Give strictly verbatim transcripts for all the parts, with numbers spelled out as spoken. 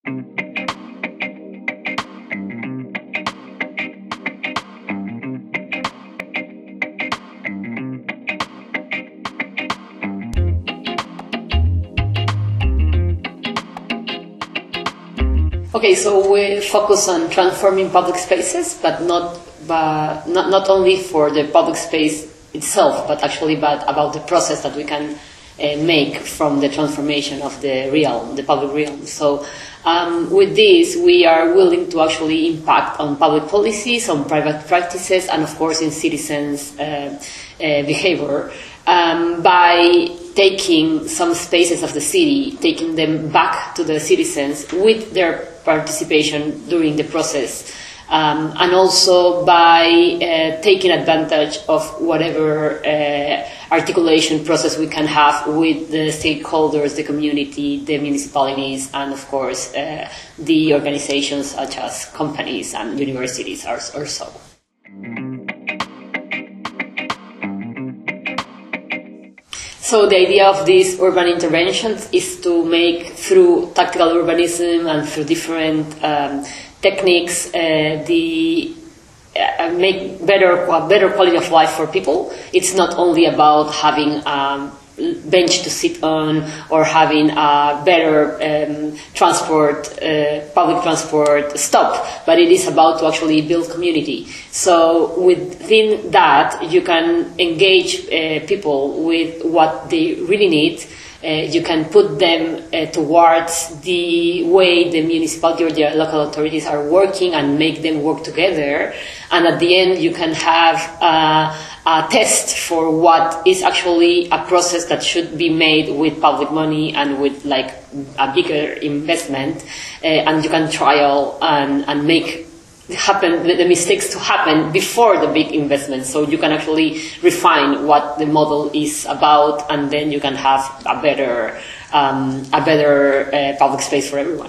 Okay, so we focus on transforming public spaces, but not, but not, not only for the public space itself, but actually but about the process that we can uh, make from the transformation of the realm, the public realm. So um, with this, we are willing to actually impact on public policies, on private practices, and of course in citizens' uh, uh, behavior um, by taking some spaces of the city, taking them back to the citizens with their participation during the process, um, and also by uh, taking advantage of whatever uh, articulation process we can have with the stakeholders, the community, the municipalities, and of course uh, the organizations such as companies and universities or, or so. So the idea of these urban interventions is to make, through tactical urbanism and through different um, techniques, uh, the uh, make better better quality of life for people. It's not only about having um, bench to sit on or having a better um, transport, uh, public transport stop, but it is about to actually build community. So within that, you can engage uh, people with what they really need. Uh, you can put them uh, towards the way the municipality or the local authorities are working and make them work together. And at the end, you can have uh, a test for what is actually a process that should be made with public money and with like a bigger investment. Uh, and you can trial and, and make happen the mistakes to happen before the big investment, so you can actually refine what the model is about, and then you can have a better um, a better uh, public space for everyone.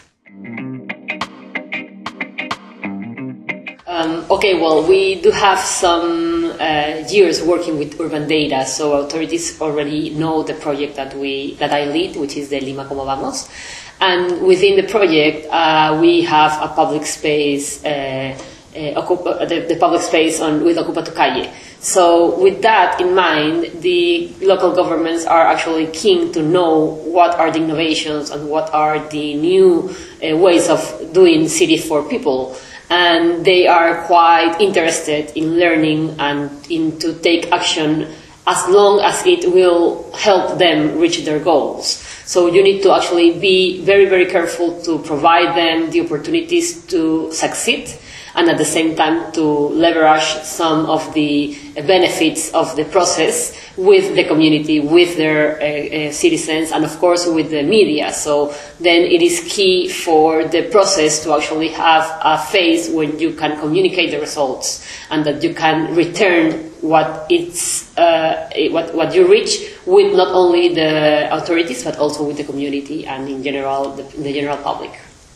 Um, okay, well, we do have some uh, years working with urban data, so authorities already know the project that we that I lead, which is the Lima Como Vamos. And within the project, uh, we have a public space, uh, uh, Ocupa, the, the public space on, with Ocupa to Calle. So with that in mind, the local governments are actually keen to know what are the innovations and what are the new uh, ways of doing city for people. And they are quite interested in learning and in to take action as long as it will help them reach their goals. So you need to actually be very, very careful to provide them the opportunities to succeed, and at the same time to leverage some of the benefits of the process with the community, with their uh, uh, citizens, and of course with the media. So then it is key for the process to actually have a phase when you can communicate the results and that you can return what it's uh, what what you reach with not only the authorities but also with the community and in general the, the general public.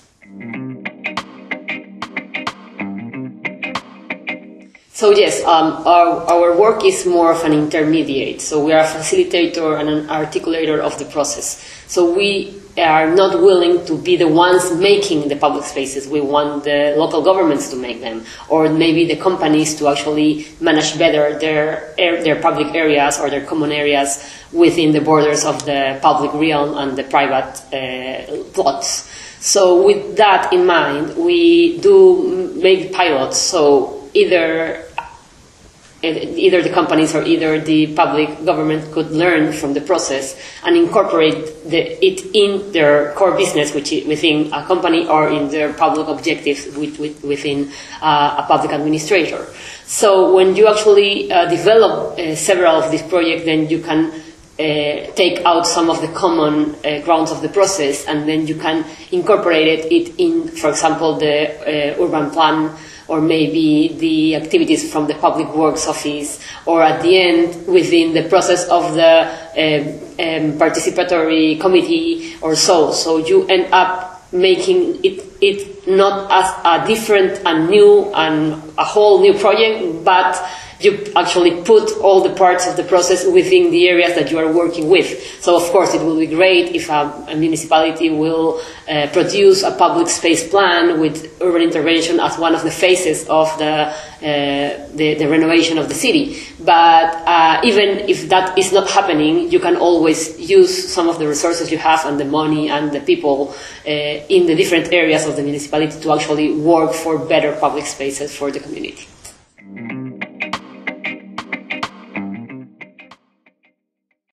So yes, um, our, our work is more of an intermediate. So we are a facilitator and an articulator of the process. So we are not willing to be the ones making the public spaces. We want the local governments to make them, or maybe the companies to actually manage better their their public areas or their common areas within the borders of the public realm and the private uh, plots. So with that in mind, we do make pilots. So either either the companies or either the public government could learn from the process and incorporate the, it in their core business, which is within a company, or in their public objectives with, with, within uh, a public administrator. So when you actually uh, develop uh, several of these projects, then you can uh, take out some of the common uh, grounds of the process, and then you can incorporate it, it in, for example, the uh, urban plan, or maybe the activities from the Public Works Office, or at the end, within the process of the um, um, participatory committee or so. So you end up making it, it not as a different and new and a whole new project, but you actually put all the parts of the process within the areas that you are working with. So of course it will be great if a, a municipality will uh, produce a public space plan with urban intervention as one of the phases of the, uh, the, the renovation of the city. But uh, even if that is not happening, you can always use some of the resources you have and the money and the people uh, in the different areas of the municipality to actually work for better public spaces for the community.